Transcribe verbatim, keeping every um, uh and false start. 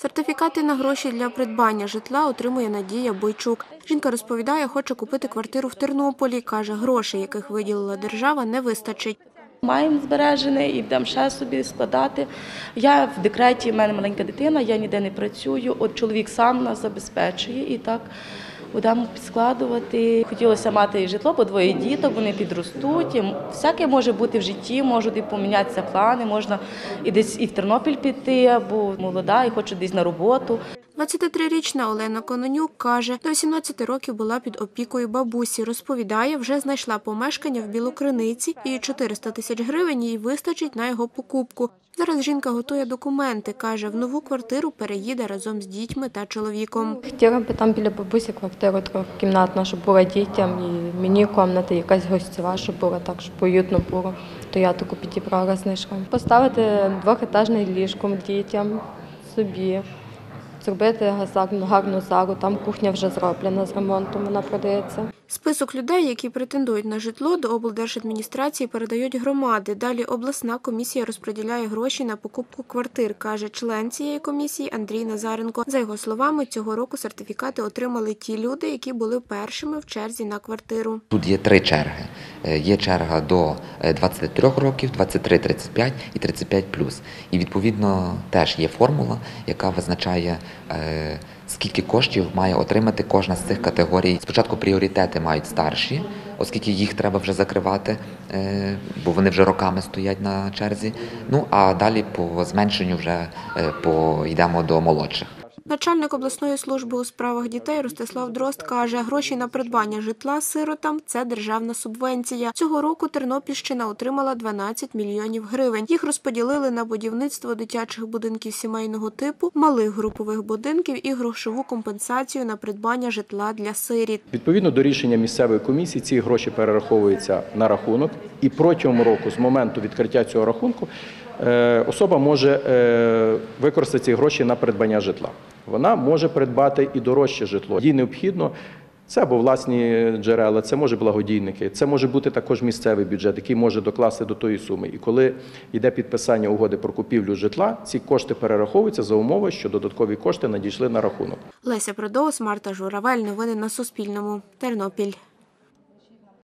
Сертифікати на гроші для придбання житла отримує Надія Бойчук. Жінка розповідає, хоче купити квартиру в Тернополі. Каже, грошей, яких виділила держава, не вистачить. Маємо збережене і будемо ще собі складати. Я в декреті, в мене маленька дитина, я ніде не працюю. От чоловік сам нас забезпечує і так будемо підскладувати. Хотілося мати і житло, бо двоє діток, вони підростуть. Всяке може бути в житті, можуть і помінятися плани, можна і десь і в Тернопіль піти, або молода, і хочу десь на роботу. двадцятитрирічна Олена Кононюк каже, до вісімнадцяти років була під опікою бабусі. Розповідає, вже знайшла помешкання в Білокриниці і чотириста тисяч гривень їй вистачить на його покупку. Зараз жінка готує документи. Каже, в нову квартиру переїде разом з дітьми та чоловіком. Хотіла б там біля бабусі квартиру трьохкімнатну, щоб була дітям, і мені кімната якась гостєва, щоб була так, щоб уютно було. То я таку підібрала, знайшла. Поставити двохетажне ліжко дітям, собі. Зробити гарну залу, там кухня вже зроблена з ремонтом, вона продається. Список людей, які претендують на житло, до облдержадміністрації передають громади. Далі обласна комісія розподіляє гроші на покупку квартир, каже член цієї комісії Андрій Назаренко. За його словами, цього року сертифікати отримали ті люди, які були першими в черзі на квартиру. Тут є три черги. Є черга до двадцяти трьох років, двадцять три - тридцять п'ять і тридцять п'ять плюс. І відповідно теж є формула, яка визначає, скільки коштів має отримати кожна з цих категорій. Спочатку пріоритети мають старші, оскільки їх треба вже закривати, бо вони вже роками стоять на черзі. Ну а далі по зменшенню вже йдемо до молодших. Начальник обласної служби у справах дітей Ростислав Дрозд каже, гроші на придбання житла сиротам – це державна субвенція. Цього року Тернопільщина отримала дванадцять мільйонів гривень. Їх розподілили на будівництво дитячих будинків сімейного типу, малих групових будинків і грошову компенсацію на придбання житла для сиріт. Відповідно до рішення місцевої комісії, ці гроші перераховуються на рахунок. І протягом року, з моменту відкриття цього рахунку, особа може використати ці гроші на придбання житла. Вона може придбати і дорожче житло. Їй необхідно, це або власні джерела, це може благодійники, це може бути також місцевий бюджет, який може докласти до тої суми. І коли йде підписання угоди про купівлю житла, ці кошти перераховуються за умови, що додаткові кошти надійшли на рахунок. Леся Продоус, Марта Журавель. Новини на Суспільному. Тернопіль.